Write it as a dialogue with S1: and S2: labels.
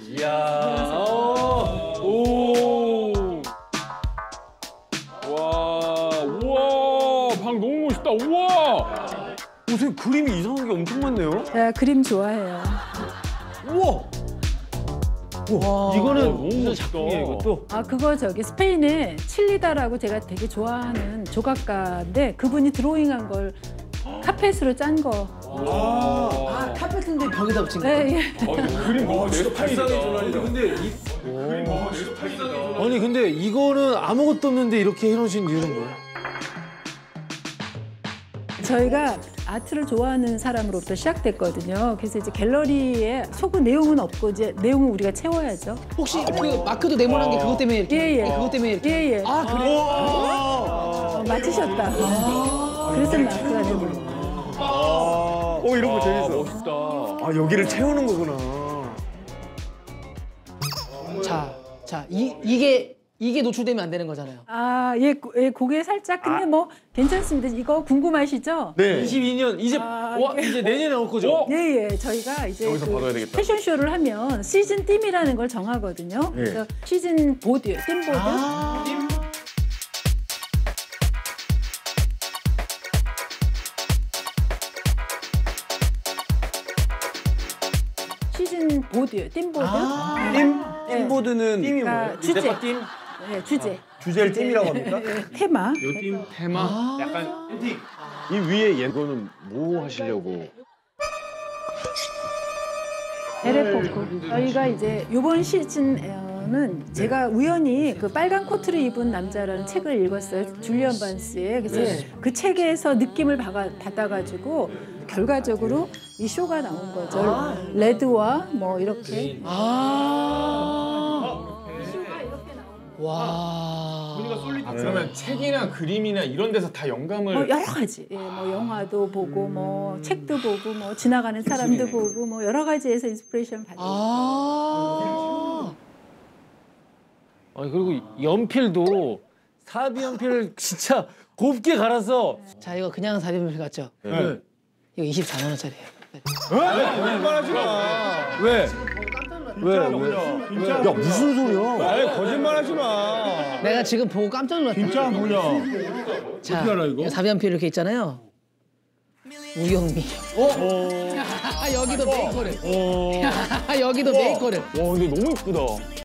S1: 이야. 오. 와. 우와. 방 너무 멋있다. 우와. 선생님 그림이 이상한 게 엄청 많네요.
S2: 제가 그림 좋아해요.
S1: 우와. 우와. 이거는
S3: 너무
S1: 무슨
S3: 멋있다.
S1: 작품이에요, 이것도?
S2: 아, 그거 저기 스페인에 칠리다라고 제가 되게 좋아하는 조각가인데 그분이 드로잉한 걸 카펫으로 짠 거.
S4: 카페트인데 벽에다 붙인 거예요?
S2: 네, 예.
S1: 그림 너무 내 스타일이다.
S3: 아니 근데 이거는 아무것도 없는데 이렇게 해놓으신 이유는 뭐예요?
S2: 저희가 아트를 좋아하는 사람으로부터 시작됐거든요. 그래서 이제 갤러리에 속은 내용은 없고 이제 내용은 우리가 채워야죠.
S4: 혹시 그 마크도 네모난 게 그것 때문에 이렇게?
S2: 예, 예.
S4: 그것 때문에 이렇게?
S2: 예, 예.
S4: 아, 그래요?
S2: 맞히셨다. 그래서 마크가 되는
S1: 이런 거 재밌어. 멋있다. 아, 여기를 채우는 거구나.
S4: 자, 이게 노출되면 안 되는 거잖아요.
S2: 아, 예, 예, 그게 살짝 근데 뭐 괜찮습니다. 이거 궁금하시죠?
S1: 네.
S3: 22년 이제 와 이제 내년에 올 거죠?
S2: 예, 예. 저희가 이제
S1: 여기서 받아야 되겠다.
S2: 패션쇼를 하면 시즌 팀이라는 걸 정하거든요. 그래서 시즌 보드, 팀보드. 시즌 보드, 팀보드.
S1: 팀보드는 팀이
S2: 그러니까 주제.
S3: 팀?
S2: 네, 주제.
S1: 주제를 팀이라고 합니까?
S2: 테마.
S1: 테마? 약간 이 위에 이거는 뭐 하시려고?
S2: 에레포크. 저희가 이제 이번 시즌에는 제가 우연히 그 빨간 코트를 입은 남자라는 책을 읽었어요. 줄리언 반스의. 그래서 그 책에서 느낌을 받아가지고 결과적으로 이 쇼가 나온 거죠. 레드와 뭐 이렇게.
S4: 와.
S1: 그러면 책이나 그림이나 이런 데서 다 영감을
S2: 뭐 여러 가지. 예, 뭐 영화도 보고 뭐 책도 보고 뭐 지나가는 사람도 보고 뭐 여러 가지에서 인스피레이션 받고.
S3: 아니 그리고 연필도 사비 연필을 진짜 곱게 갈아서
S4: 자, 이거 그냥 사진을 같죠?
S3: 네.
S4: 이거 24만 원짜리예요.
S1: 거짓말하지 마.
S3: 왜? 왜?
S1: 야 무슨 소리야? 아니 거짓말하지 마.
S4: 내가 지금 보고 깜짝 놀랐다.
S1: 진짜 뭐냐?
S4: 자,
S1: 어떻게 알아, 이거?
S4: 사비연필 이렇게 있잖아요. 우영미. 여기도 메이커를. 여기도 메이커를.
S1: 와 근데 너무 이쁘다.